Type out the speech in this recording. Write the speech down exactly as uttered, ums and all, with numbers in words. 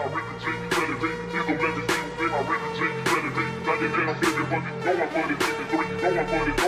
arithmetic, better be. He's gonna let me see who think my arithmetic, better be. Like it, then I'm thinking, but going for the three, going for the